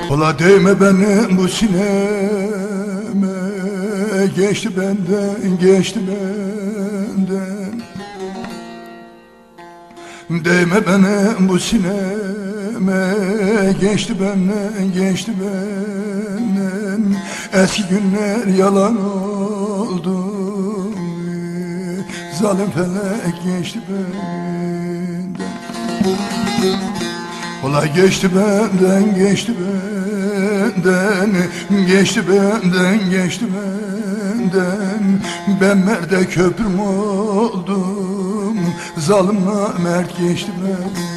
Ola değme benim bu sineme, geçti benden, geçti benden. Değme benim bu sineme, geçti benden, geçti benden. Eski günler yalan oldu, zalim felek geçti benden. Ola geçti benden, geçti benden, geçti benden, geçti benden. Ben merde köprüm oldum, zalim namert geçti benden.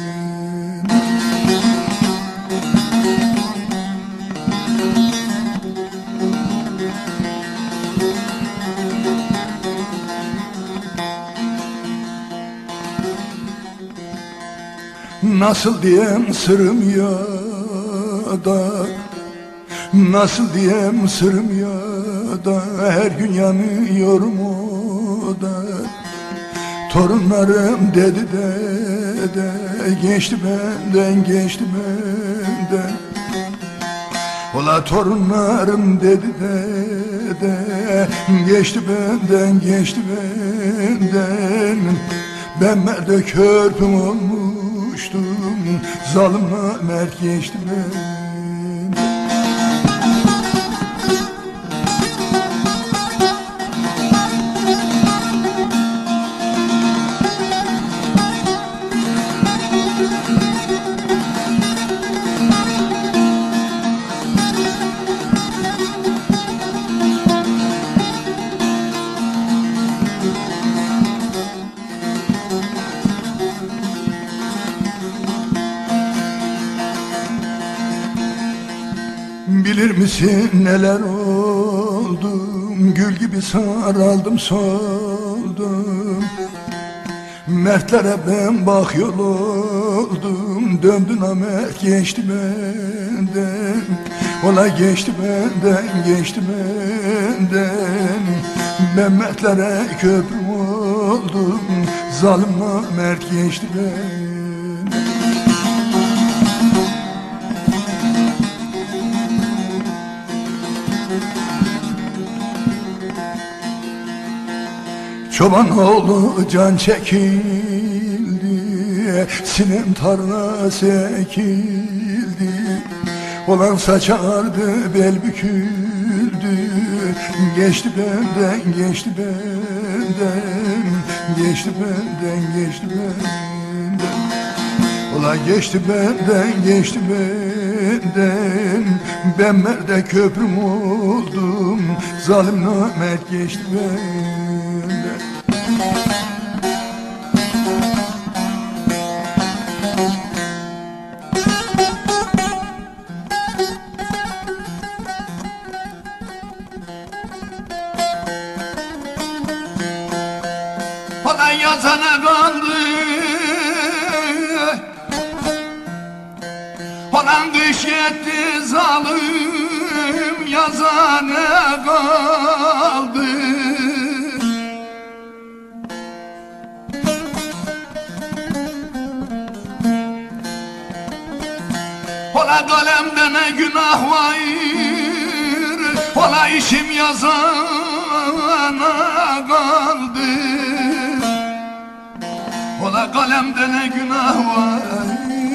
Nasıl diyem sırrım ya da, nasıl diyem sırrım ya da, her gün yanıyorum o da. Torunlarım dedi de, geçti benden, geçti benden. Ola torunlarım dedi de, geçti benden, geçti benden. Ben merde körpüm olmuştum, zalim namert geçti benden. Bilir misin neler oldum, gül gibi saraldım soldum. Mertlere ben bak yol oldum, döndü namert geçti benden. Ola geçti benden, geçti benden. Ben mertlere köprüm oldum, zalim namert geçti benden. Çoban oğlu can çekildi, sinem tarlası ekildi. Olan saçardı, bel büküldü, geçti benden, geçti benden, geçti benden, geçti benden. Ola geçti benden, geçti benden. Ben merde köprüm oldum, zalim namert geçti benden. Olan yazana kaldı, olan düş yetti zalim, yazana kaldı. Ola kalemde ne günah var, ola işim yazana kaldı. Ola kalemde ne günah var,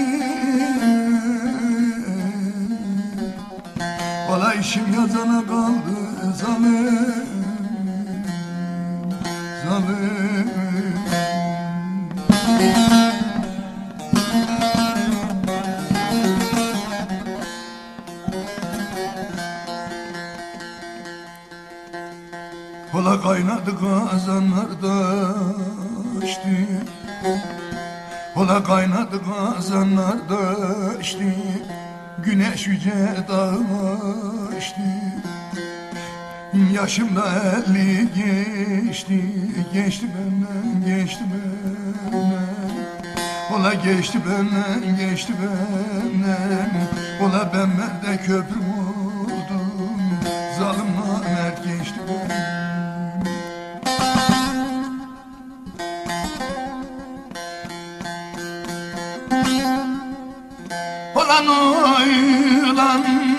ola işim yazana kaldı. Zalim, zalim. Ola kaynadı kazanlarda içti, ola kaynadı kazanlarda içti. Güneş yüce dağıma içti, yaşımda 50 geçti, geçti benden, geçti benden. Ola geçti benden, geçti benden. Ola ben merde köprüm oldum, zalim namert geçti benden. Olan oylan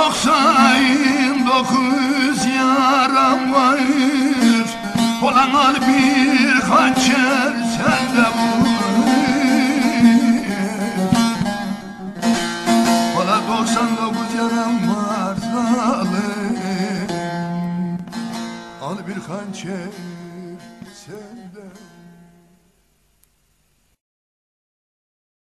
99 yaram var. Olan al bir hançer sende vur. Ola 99 yaram var zalim. Al bir hançer sende